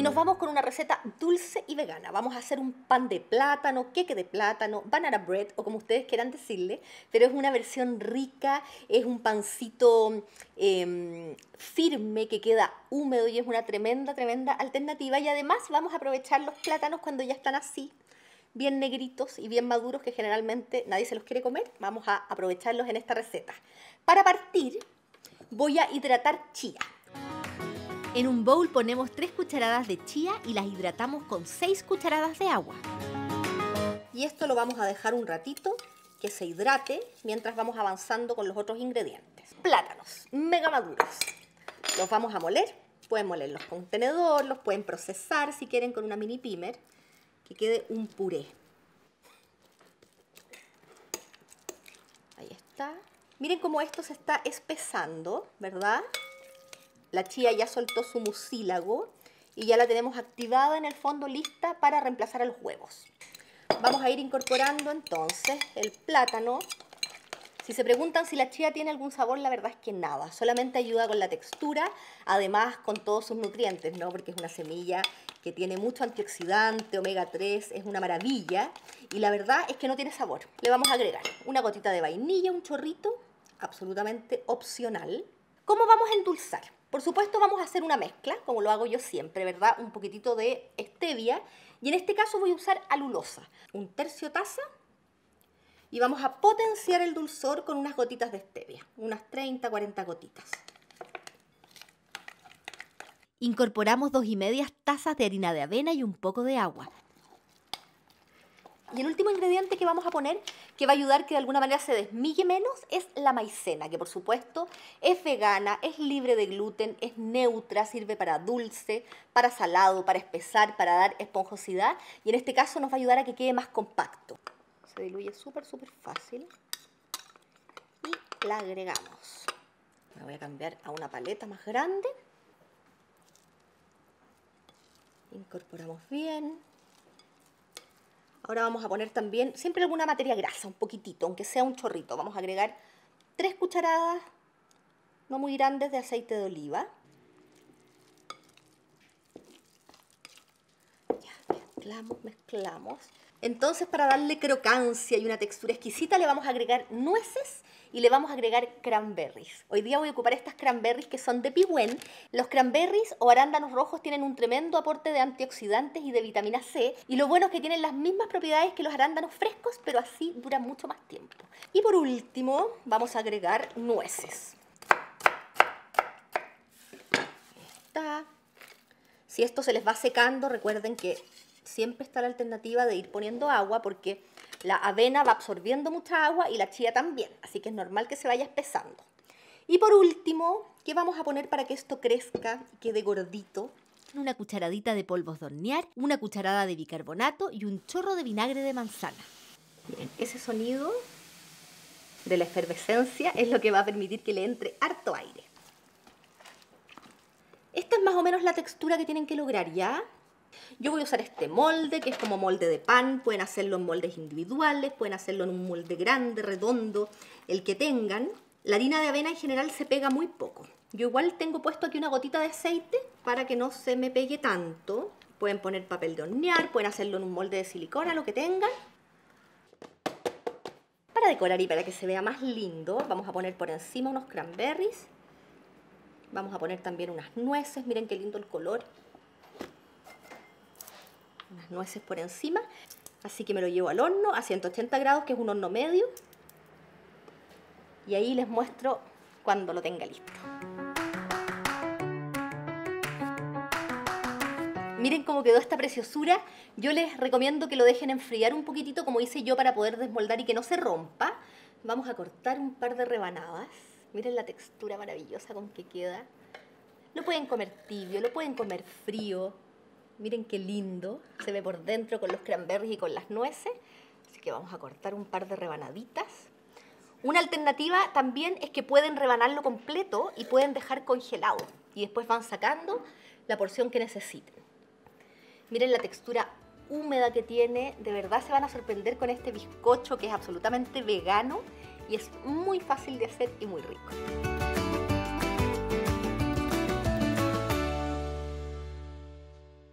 nos vamos con una receta dulce y vegana. Vamos a hacer un pan de plátano, queque de plátano, banana bread o como ustedes quieran decirle, pero es una versión rica, es un pancito firme que queda húmedo y es una tremenda alternativa. Y además vamos a aprovechar los plátanos cuando ya están así, bien negritos y bien maduros, que generalmente nadie se los quiere comer. Vamos a aprovecharlos en esta receta. Para partir voy a hidratar chía. En un bowl ponemos 3 cucharadas de chía y las hidratamos con 6 cucharadas de agua. Y esto lo vamos a dejar un ratito que se hidrate mientras vamos avanzando con los otros ingredientes. Plátanos mega maduros. Los vamos a moler. Pueden molerlos con un tenedor, los pueden procesar si quieren con una mini pimer, que quede un puré. Ahí está. Miren cómo esto se está espesando, ¿verdad? La chía ya soltó su mucílago y ya la tenemos activada en el fondo, lista para reemplazar a los huevos. Vamos a ir incorporando entonces el plátano. Si se preguntan si la chía tiene algún sabor, la verdad es que nada. Solamente ayuda con la textura, además con todos sus nutrientes, ¿no? Porque es una semilla que tiene mucho antioxidante, omega 3, es una maravilla. Y la verdad es que no tiene sabor. Le vamos a agregar una gotita de vainilla, un chorrito, absolutamente opcional. ¿Cómo vamos a endulzar? Por supuesto vamos a hacer una mezcla, como lo hago yo siempre, ¿verdad? Un poquitito de stevia y en este caso voy a usar alulosa, 1/3 taza, y vamos a potenciar el dulzor con unas gotitas de stevia, unas 30, 40 gotitas. Incorporamos 2,5 tazas de harina de avena y un poco de agua. Y el último ingrediente que vamos a poner, que va a ayudar que de alguna manera se desmille menos, es la maicena, que por supuesto es vegana, es libre de gluten, es neutra, sirve para dulce, para salado, para espesar, para dar esponjosidad. Y en este caso nos va a ayudar a que quede más compacto. Se diluye súper fácil. Y la agregamos. Me voy a cambiar a una paleta más grande. Incorporamos bien. Ahora vamos a poner también siempre alguna materia grasa, un poquitito, aunque sea un chorrito. Vamos a agregar 3 cucharadas, no muy grandes, de aceite de oliva. Ya, mezclamos. Entonces, para darle crocancia y una textura exquisita, le vamos a agregar nueces y le vamos a agregar cranberries. Hoy día voy a ocupar estas cranberries que son de Pihuen. Los cranberries o arándanos rojos tienen un tremendo aporte de antioxidantes y de vitamina C. Y lo bueno es que tienen las mismas propiedades que los arándanos frescos, pero así duran mucho más tiempo. Y por último, vamos a agregar nueces. Ahí está. Si esto se les va secando, recuerden que siempre está la alternativa de ir poniendo agua porque la avena va absorbiendo mucha agua y la chía también, así que es normal que se vaya espesando. Y por último, ¿qué vamos a poner para que esto crezca y quede gordito? Una cucharadita de polvos de hornear, una cucharada de bicarbonato y un chorro de vinagre de manzana. Miren, ese sonido de la efervescencia es lo que va a permitir que le entre harto aire. Esta es más o menos la textura que tienen que lograr, ¿ya? Yo voy a usar este molde, que es como molde de pan. Pueden hacerlo en moldes individuales, pueden hacerlo en un molde grande, redondo, el que tengan. La harina de avena en general se pega muy poco. Yo igual tengo puesto aquí una gotita de aceite para que no se me pegue tanto. Pueden poner papel de hornear, pueden hacerlo en un molde de silicona, lo que tengan. Para decorar y para que se vea más lindo, vamos a poner por encima unos cranberries. Vamos a poner también unas nueces, miren qué lindo el color. Unas nueces por encima, así que me lo llevo al horno a 180 grados, que es un horno medio, y ahí les muestro cuando lo tenga listo. Miren cómo quedó esta preciosura. Yo les recomiendo que lo dejen enfriar un poquitito, como hice yo, para poder desmoldar y que no se rompa. Vamos a cortar un par de rebanadas. Miren la textura maravillosa con que queda. Lo pueden comer tibio, lo pueden comer frío. Miren qué lindo se ve por dentro con los cranberries y con las nueces. Así que vamos a cortar un par de rebanaditas. Una alternativa también es que pueden rebanarlo completo y pueden dejar congelado. Y después van sacando la porción que necesiten. Miren la textura húmeda que tiene. De verdad se van a sorprender con este bizcocho que es absolutamente vegano. Y es muy fácil de hacer y muy rico.